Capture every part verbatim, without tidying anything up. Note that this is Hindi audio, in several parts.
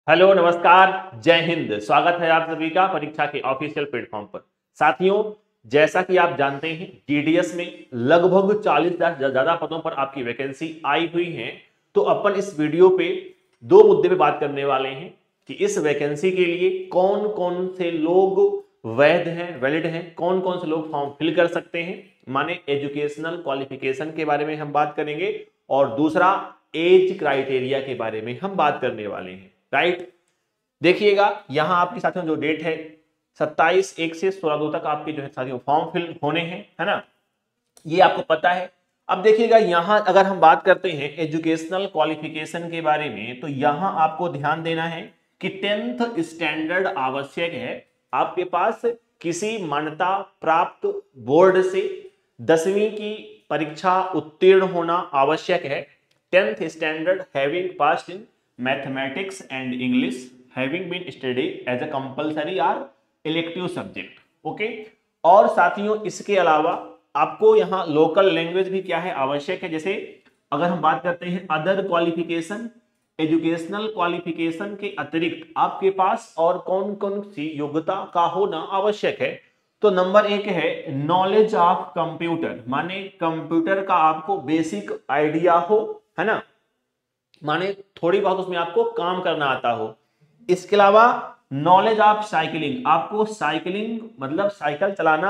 हेलो नमस्कार जय हिंद। स्वागत है आप सभी का परीक्षा के ऑफिशियल प्लेटफॉर्म पर। साथियों, जैसा कि आप जानते हैं टीडीएस में लगभग चालीस हजार ज्यादा पदों पर आपकी वैकेंसी आई हुई है। तो अपन इस वीडियो पे दो मुद्दे पे बात करने वाले हैं कि इस वैकेंसी के लिए कौन कौन से लोग वैध हैं, वैलिड हैं, कौन कौन से लोग फॉर्म फिल कर सकते हैं, माने एजुकेशनल क्वालिफिकेशन के बारे में हम बात करेंगे, और दूसरा एज क्राइटेरिया के बारे में हम बात करने वाले हैं। राइट, देखिएगा यहां आपके साथियों जो डेट है सत्ताईस एक से सोलह दो तक आपके जो है साथियों फॉर्म फिल होने हैं, है ना, ये आपको पता है। अब देखिएगा यहां अगर हम बात करते हैं एजुकेशनल क्वालिफिकेशन के बारे में, तो यहां आपको ध्यान देना है कि टेंथ स्टैंडर्ड आवश्यक है। आपके पास किसी मान्यता प्राप्त बोर्ड से दसवीं की परीक्षा उत्तीर्ण होना आवश्यक है। Tenth standard having passed in mathematics and English having been study as a compulsory or elective subject. Okay, और साथियों इसके अलावा आपको यहाँ लोकल लैंग्वेज भी क्या है आवश्यक है। जैसे अगर हम बात करते हैं अदर क्वालिफिकेशन, एजुकेशनल क्वालिफिकेशन के अतिरिक्त आपके पास और कौन कौन सी योग्यता का होना आवश्यक है। तो नंबर एक है नॉलेज ऑफ कंप्यूटर, माने कंप्यूटर का आपको बेसिक आइडिया हो, है ना, माने थोड़ी बहुत उसमें आपको काम करना आता हो। इसके अलावा नॉलेज ऑफ साइकिलिंग, आपको साइकिलिंग मतलब साइकिल चलाना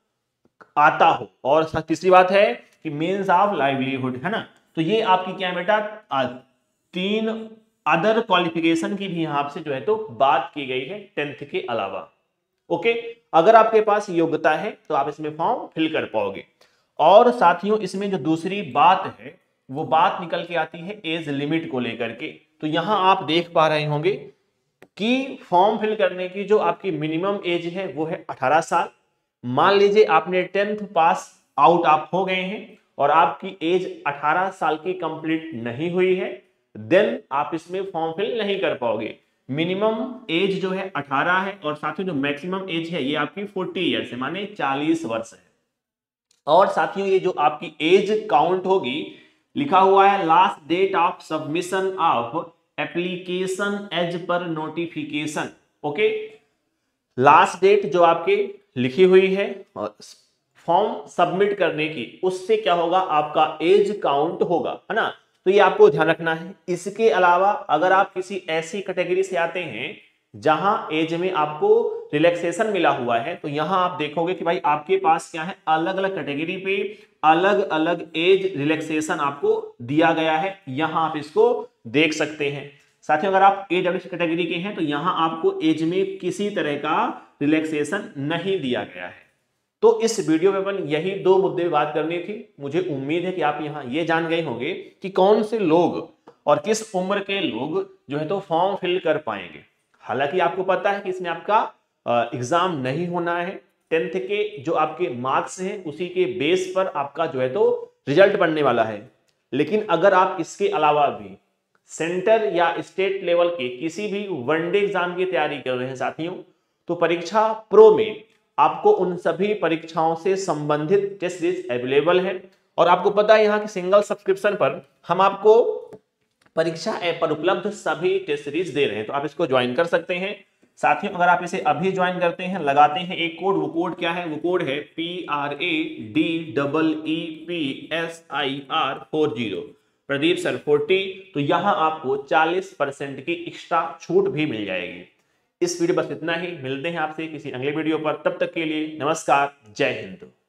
आता हो। और तीसरी बात है कि मीन्स ऑफ लाइवलीहुड, है ना। तो ये आपकी क्या है बेटा, तीन अदर क्वालिफिकेशन की भी यहां आपसे जो है तो बात की गई है टेंथ के अलावा। ओके, अगर आपके पास योग्यता है तो आप इसमें फॉर्म फिल कर पाओगे। और साथियों इसमें जो दूसरी बात है वो बात निकल के आती है एज लिमिट को लेकर के। तो यहां आप देख पा रहे होंगे कि फॉर्म फिल करने की जो आपकी मिनिमम एज है वो है अठारह साल। मान लीजिए आपने टेंथ पास आउट आप हो गए हैं और आपकी एज अठारह साल की कंप्लीट नहीं हुई है, देन आप इसमें फॉर्म फिल नहीं कर पाओगे। मिनिमम एज जो है अठारह है और साथियों जो मैक्सिमम एज है ये आपकी चालीस ईयर्स है, माने चालीस वर्ष है। और साथियों ये जो आपकी एज काउंट होगी, लिखा हुआ है last date of submission of application as per notification. Okay, last date जो आपके लिखी हुई है फॉर्म सबमिट करने की, उससे क्या होगा आपका एज काउंट होगा, है ना। तो ये आपको ध्यान रखना है। इसके अलावा अगर आप किसी ऐसी कैटेगरी से आते हैं जहां एज में आपको रिलैक्सेशन मिला हुआ है, तो यहां आप देखोगे कि भाई आपके पास क्या है, अलग अलग कैटेगरी पे अलग अलग एज रिलैक्सेशन आपको दिया गया है। यहां आप इसको देख सकते हैं। साथियों अगर आप एज कैटेगरी के हैं तो यहां आपको एज में किसी तरह का रिलैक्सेशन नहीं दिया गया है। तो इस वीडियो में अपन यही दो मुद्दे पे बात करनी थी। मुझे उम्मीद है कि आप यहां ये जान गए होंगे कि कौन से लोग और किस उम्र के लोग जो है तो फॉर्म फिल कर पाएंगे। हालांकि आपको पता है कि इसमें आपका एग्जाम नहीं होना है, टेंथ के जो आपके मार्क्स हैं उसी के बेस पर आपका जो है तो रिजल्ट बनने वाला है। लेकिन अगर आप इसके अलावा भी सेंटर या स्टेट लेवल के किसी भी वनडे एग्जाम की तैयारी कर रहे हैं साथियों, तो परीक्षा प्रो में आपको उन सभी परीक्षाओं से संबंधित टेस्ट सीरीज अवेलेबल है। और आपको पता है यहाँ की सिंगल सब्सक्रिप्शन पर हम आपको परीक्षा ऐप पर उपलब्ध सभी टेस्ट सीरीज दे रहे हैं, तो आप इसको ज्वाइन कर सकते हैं। साथियों अगर आप इसे अभी ज्वाइन करते हैं, लगाते हैं एक कोड, वो कोड क्या है, वो कोड है P R A D double E P S I R four zero, Pradeep sir forty. तो यहां आपको चालीस परसेंट की एक्स्ट्रा छूट भी मिल जाएगी। इस वीडियो बस इतना ही, मिलते हैं आपसे किसी अगले वीडियो पर। तब तक के लिए नमस्कार, जय हिंद।